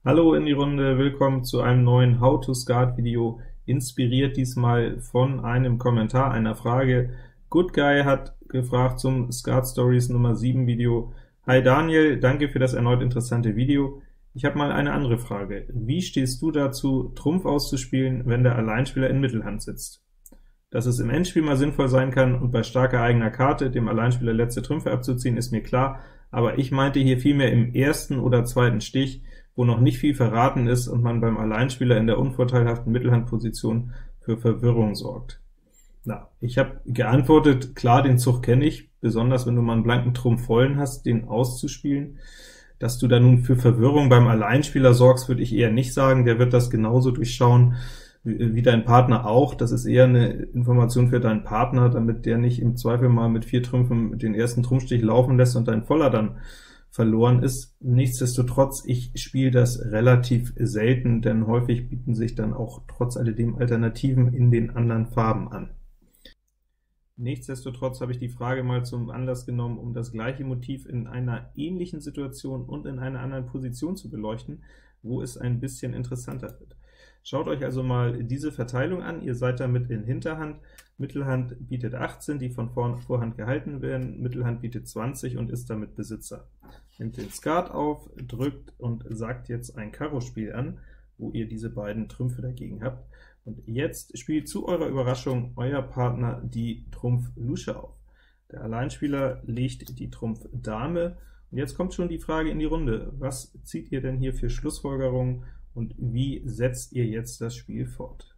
Hallo in die Runde, willkommen zu einem neuen How to Skat Video, inspiriert diesmal von einem Kommentar, einer Frage. Good Guy hat gefragt zum Skat Stories Nummer 7 Video. Hi Daniel, danke für das erneut interessante Video. Ich habe mal eine andere Frage. Wie stehst du dazu, Trumpf auszuspielen, wenn der Alleinspieler in Mittelhand sitzt? Dass es im Endspiel mal sinnvoll sein kann und bei starker eigener Karte dem Alleinspieler letzte Trümpfe abzuziehen, ist mir klar, aber ich meinte hier vielmehr im ersten oder zweiten Stich, wo noch nicht viel verraten ist und man beim Alleinspieler in der unvorteilhaften Mittelhandposition für Verwirrung sorgt. Na, ich habe geantwortet, klar, den Zug kenne ich, besonders wenn du mal einen blanken Trumpf vollen hast, den auszuspielen. Dass du da nun für Verwirrung beim Alleinspieler sorgst, würde ich eher nicht sagen, der wird das genauso durchschauen wie dein Partner auch. Das ist eher eine Information für deinen Partner, damit der nicht im Zweifel mal mit 4 Trümpfen den ersten Trumpfstich laufen lässt und dein Voller dann verloren ist. Nichtsdestotrotz, ich spiele das relativ selten, denn häufig bieten sich dann auch trotz alledem Alternativen in den anderen Farben an. Nichtsdestotrotz habe ich die Frage mal zum Anlass genommen, um das gleiche Motiv in einer ähnlichen Situation und in einer anderen Position zu beleuchten, wo es ein bisschen interessanter wird. Schaut euch also mal diese Verteilung an, ihr seid damit in Hinterhand, Mittelhand bietet 18, die von Vorhand gehalten werden, Mittelhand bietet 20 und ist damit Besitzer. Nehmt den Skat auf, drückt und sagt jetzt ein Karo-Spiel an, wo ihr diese beiden Trümpfe dagegen habt. Und jetzt spielt zu eurer Überraschung euer Partner die Trumpf Lusche auf. Der Alleinspieler legt die Trumpf Dame, und jetzt kommt schon die Frage in die Runde, was zieht ihr denn hier für Schlussfolgerungen und wie setzt ihr jetzt das Spiel fort?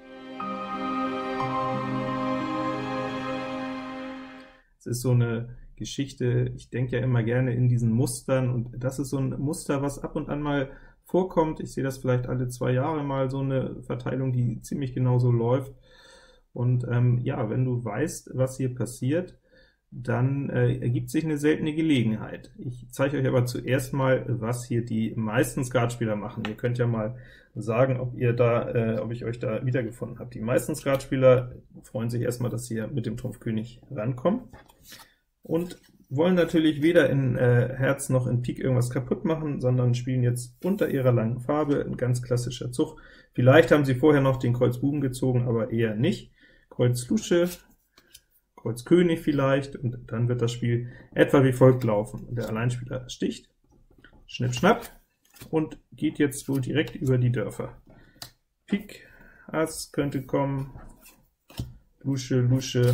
Es ist so eine Geschichte, ich denke ja immer gerne in diesen Mustern, und das ist so ein Muster, was ab und an mal vorkommt. Ich sehe das vielleicht alle 2 Jahre mal, so eine Verteilung, die ziemlich genau so läuft. Und ja, wenn du weißt, was hier passiert, dann ergibt sich eine seltene Gelegenheit. Ich zeige euch aber zuerst mal, was hier die meisten Skatspieler machen. Ihr könnt ja mal sagen, ob ich euch da wiedergefunden habe. Die meisten Skatspieler freuen sich erstmal, dass sie hier mit dem Trumpf König rankommen und wollen natürlich weder in Herz noch in Pik irgendwas kaputt machen, sondern spielen jetzt unter ihrer langen Farbe, ein ganz klassischer Zug. Vielleicht haben sie vorher noch den Kreuz Buben gezogen, aber eher nicht. Kreuz Lusche, Kreuz König vielleicht, und dann wird das Spiel etwa wie folgt laufen. Der Alleinspieler sticht, Schnipp, Schnapp, und geht jetzt wohl direkt über die Dörfer. Pik, Ass könnte kommen, Lusche, Lusche,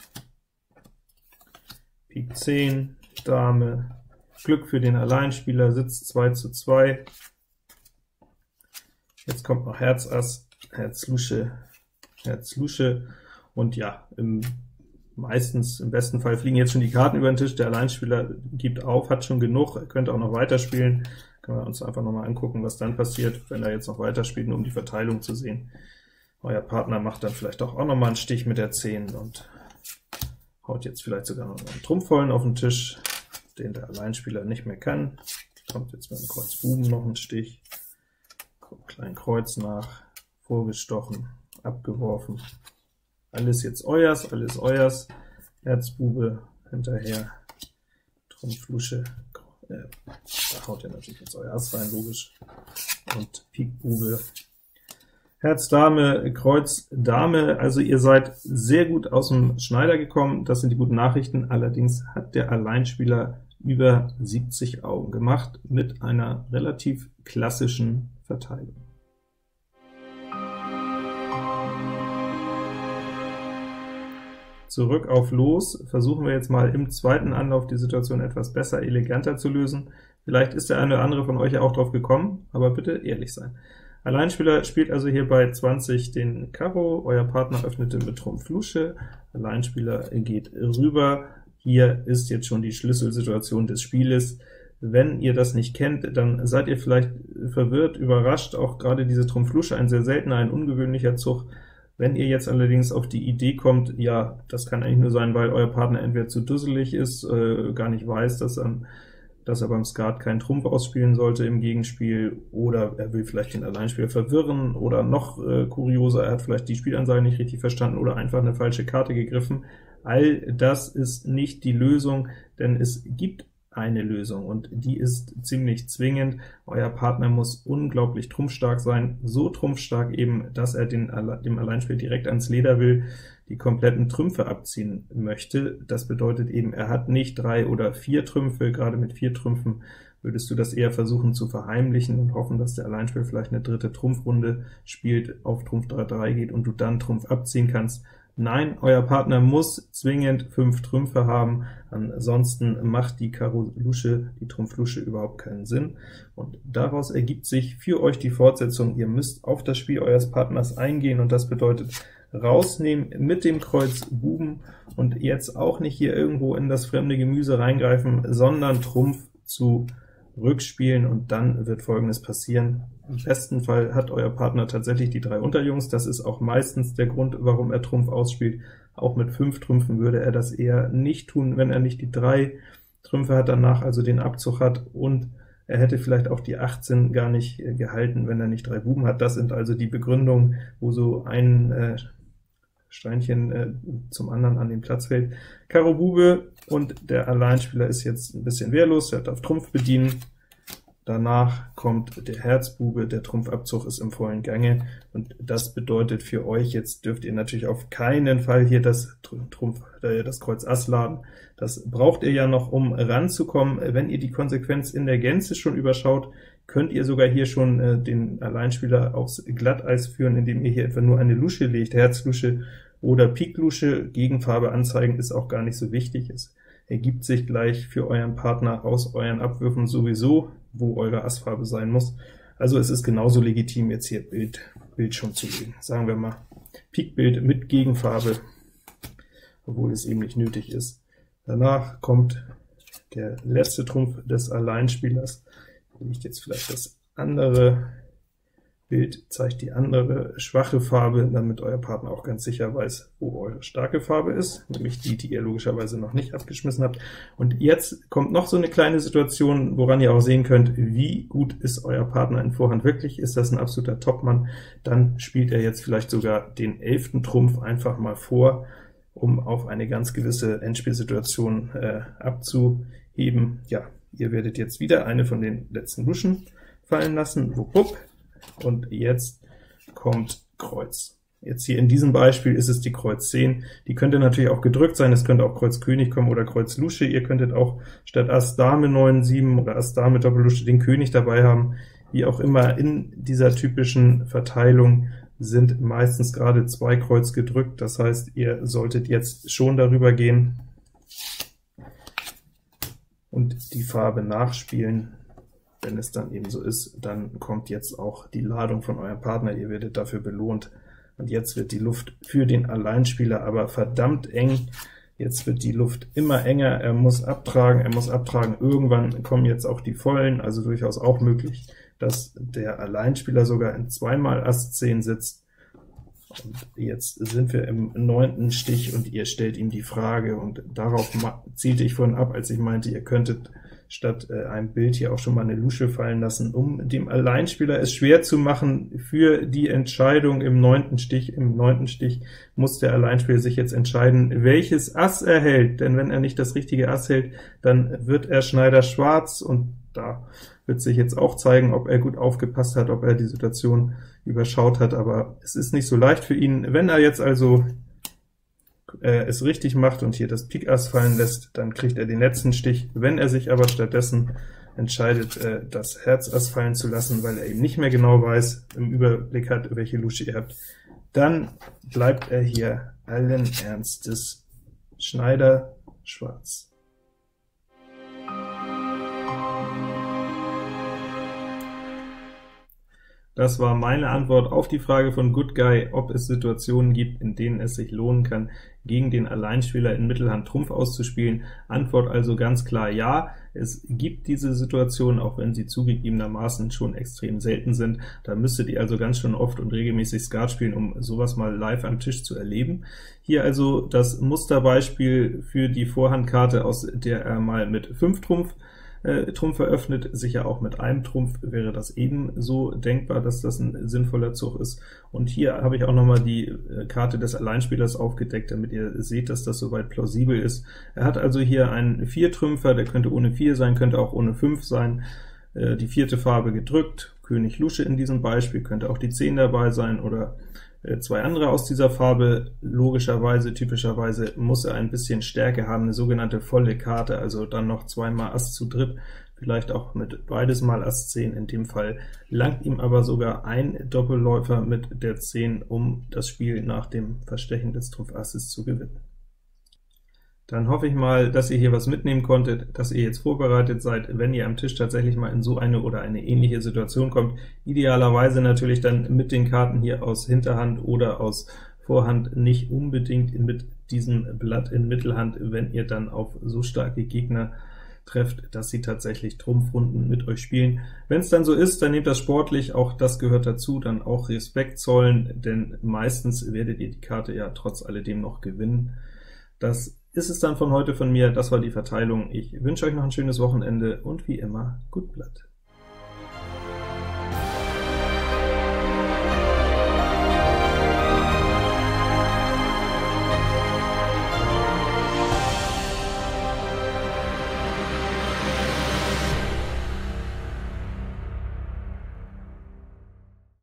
Pik 10, Dame, Glück für den Alleinspieler, Sitz 2:2. Jetzt kommt noch Herz Ass, Herz Lusche, und ja, im besten Fall fliegen jetzt schon die Karten über den Tisch, der Alleinspieler gibt auf, hat schon genug, er könnte auch noch weiterspielen. Können wir uns einfach noch mal angucken, was dann passiert, wenn er jetzt noch weiterspielt, nur um die Verteilung zu sehen. Euer Partner macht dann vielleicht auch noch mal einen Stich mit der 10 und haut jetzt vielleicht sogar noch einen Trumpfvollen auf den Tisch, den der Alleinspieler nicht mehr kann. Kommt jetzt mit dem Kreuz Buben noch ein Stich, kommt Klein Kreuz nach, vorgestochen, abgeworfen. Alles jetzt euers, alles euers, Herz Bube hinterher, Trumpf Lusche, da haut ihr natürlich jetzt euer Ass rein, logisch, und Pik Bube, Herz Dame, Kreuz Dame. Also ihr seid sehr gut aus dem Schneider gekommen, das sind die guten Nachrichten. Allerdings hat der Alleinspieler über 70 Augen gemacht, mit einer relativ klassischen Verteilung. Zurück auf Los, versuchen wir jetzt mal im zweiten Anlauf die Situation etwas besser, eleganter zu lösen. Vielleicht ist der eine oder andere von euch ja auch drauf gekommen, aber bitte ehrlich sein. Alleinspieler spielt also hier bei 20 den Karo, euer Partner öffnete mit Trumpf Lusche, Alleinspieler geht rüber. Hier ist jetzt schon die Schlüsselsituation des Spieles. Wenn ihr das nicht kennt, dann seid ihr vielleicht verwirrt, überrascht, auch gerade diese Trumpf Lusche, ein sehr seltener, ein ungewöhnlicher Zug. Wenn ihr jetzt allerdings auf die Idee kommt, ja, das kann eigentlich nur sein, weil euer Partner entweder zu dusselig ist, gar nicht weiß, dass er beim Skat keinen Trumpf ausspielen sollte im Gegenspiel, oder er will vielleicht den Alleinspieler verwirren, oder noch kurioser, er hat vielleicht die Spielansage nicht richtig verstanden oder einfach eine falsche Karte gegriffen. All das ist nicht die Lösung, denn es gibt eine Lösung, und die ist ziemlich zwingend. Euer Partner muss unglaublich trumpfstark sein, so trumpfstark eben, dass er dem Alleinspiel direkt ans Leder will, die kompletten Trümpfe abziehen möchte. Das bedeutet eben, er hat nicht 3 oder 4 Trümpfe, gerade mit 4 Trümpfen würdest du das eher versuchen zu verheimlichen und hoffen, dass der Alleinspieler vielleicht eine dritte Trumpfrunde spielt, auf Trumpf 3-3 geht und du dann Trumpf abziehen kannst. Nein, euer Partner muss zwingend 5 Trümpfe haben, ansonsten macht die Karo Lusche, die Trumpf Lusche, überhaupt keinen Sinn. Und daraus ergibt sich für euch die Fortsetzung: Ihr müsst auf das Spiel eures Partners eingehen, und das bedeutet rausnehmen mit dem Kreuz Buben und jetzt auch nicht hier irgendwo in das fremde Gemüse reingreifen, sondern Trumpf zu rückspielen, und dann wird Folgendes passieren. Im besten Fall hat euer Partner tatsächlich die 3 Unterjungs, das ist auch meistens der Grund, warum er Trumpf ausspielt. Auch mit 5 Trümpfen würde er das eher nicht tun, wenn er nicht die 3 Trümpfe hat danach, also den Abzug hat, und er hätte vielleicht auch die 18 gar nicht gehalten, wenn er nicht 3 Buben hat. Das sind also die Begründungen, wo so ein Steinchen zum anderen an den Platz fällt. Karo Bube, und der Alleinspieler ist jetzt ein bisschen wehrlos, er darf Trumpf bedienen. Danach kommt der Herz Bube, der Trumpfabzug ist im vollen Gange, und das bedeutet für euch, jetzt dürft ihr natürlich auf keinen Fall hier das Kreuz Ass laden. Das braucht ihr ja noch, um ranzukommen. Wenn ihr die Konsequenz in der Gänze schon überschaut, könnt ihr sogar hier schon den Alleinspieler aufs Glatteis führen, indem ihr hier etwa nur eine Lusche legt, Herzlusche oder Pik Lusche. Gegenfarbe anzeigen ist auch gar nicht so wichtig. Es ergibt sich gleich für euren Partner aus euren Abwürfen sowieso, wo eure Assfarbe sein muss. Also es ist genauso legitim, jetzt hier Bild schon zu legen. Sagen wir mal Pikbild mit Gegenfarbe, obwohl es eben nicht nötig ist. Danach kommt der letzte Trumpf des Alleinspielers. Liegt jetzt vielleicht das andere Bild, zeigt die andere schwache Farbe, damit euer Partner auch ganz sicher weiß, wo eure starke Farbe ist, nämlich die ihr logischerweise noch nicht abgeschmissen habt. Und jetzt kommt noch so eine kleine Situation, woran ihr auch sehen könnt, wie gut ist euer Partner in Vorhand wirklich. Ist das ein absoluter Topmann, dann spielt er jetzt vielleicht sogar den 11. Trumpf einfach mal vor, um auf eine ganz gewisse Endspielsituation abzuheben. Ja, ihr werdet jetzt wieder eine von den letzten Luschen fallen lassen, wupp, wupp. Und jetzt kommt Kreuz. Jetzt hier in diesem Beispiel ist es die Kreuz 10, die könnte natürlich auch gedrückt sein, es könnte auch Kreuz König kommen oder Kreuz Lusche, ihr könntet auch statt Ass Dame 9, 7 oder Ass Dame Doppellusche den König dabei haben. Wie auch immer, in dieser typischen Verteilung sind meistens gerade 2 Kreuz gedrückt, das heißt, ihr solltet jetzt schon darüber gehen und die Farbe nachspielen. Wenn es dann eben so ist, dann kommt jetzt auch die Ladung von eurem Partner, ihr werdet dafür belohnt. Und jetzt wird die Luft für den Alleinspieler aber verdammt eng. Jetzt wird die Luft immer enger, er muss abtragen, irgendwann kommen jetzt auch die Vollen, also durchaus auch möglich, dass der Alleinspieler sogar in 2-mal Ass 10 sitzt. Und jetzt sind wir im 9. Stich, und ihr stellt ihm die Frage, und darauf zielte ich vorhin ab, als ich meinte, ihr könntet statt einem Bild hier auch schon mal eine Lusche fallen lassen, um dem Alleinspieler es schwer zu machen für die Entscheidung im 9. Stich. Im 9. Stich muss der Alleinspieler sich jetzt entscheiden, welches Ass er hält, denn wenn er nicht das richtige Ass hält, dann wird er Schneider schwarz, und da wird sich jetzt auch zeigen, ob er gut aufgepasst hat, ob er die Situation überschaut hat, aber es ist nicht so leicht für ihn. Wenn er jetzt also es richtig macht und hier das Pik Ass fallen lässt, dann kriegt er den letzten Stich. Wenn er sich aber stattdessen entscheidet, das Herz Ass fallen zu lassen, weil er eben nicht mehr genau weiß, im Überblick hat, welche Lusche ihr habt, dann bleibt er hier allen Ernstes Schneider schwarz. Das war meine Antwort auf die Frage von Good Guy, ob es Situationen gibt, in denen es sich lohnen kann, gegen den Alleinspieler in Mittelhand Trumpf auszuspielen. Antwort also ganz klar ja, es gibt diese Situationen, auch wenn sie zugegebenermaßen schon extrem selten sind. Da müsstet ihr also ganz schön oft und regelmäßig Skat spielen, um sowas mal live am Tisch zu erleben. Hier also das Musterbeispiel für die Vorhandkarte, aus der er mal mit 5 Trumpf Trumpf eröffnet, sicher auch mit einem Trumpf wäre das ebenso denkbar, dass das ein sinnvoller Zug ist. Und hier habe ich auch noch mal die Karte des Alleinspielers aufgedeckt, damit ihr seht, dass das soweit plausibel ist. Er hat also hier einen Viertrümpfer, der könnte ohne 4 sein, könnte auch ohne 5 sein, die vierte Farbe gedrückt, König Lusche in diesem Beispiel, könnte auch die 10 dabei sein, oder zwei andere aus dieser Farbe. Logischerweise, typischerweise muss er ein bisschen Stärke haben, eine sogenannte volle Karte, also dann noch zweimal Ass zu dritt, vielleicht auch mit beides mal Ass 10, in dem Fall langt ihm aber sogar ein Doppelläufer mit der 10, um das Spiel nach dem Verstechen des Trumpf Asses zu gewinnen. Dann hoffe ich mal, dass ihr hier was mitnehmen konntet, dass ihr jetzt vorbereitet seid, wenn ihr am Tisch tatsächlich mal in so eine oder eine ähnliche Situation kommt. Idealerweise natürlich dann mit den Karten hier aus Hinterhand oder aus Vorhand, nicht unbedingt mit diesem Blatt in Mittelhand, wenn ihr dann auf so starke Gegner trefft, dass sie tatsächlich Trumpfrunden mit euch spielen. Wenn es dann so ist, dann nehmt das sportlich, auch das gehört dazu, dann auch Respekt zollen, denn meistens werdet ihr die Karte ja trotz alledem noch gewinnen. Das ist es dann von heute von mir, das war die Verteilung. Ich wünsche euch noch ein schönes Wochenende und wie immer, gut Blatt.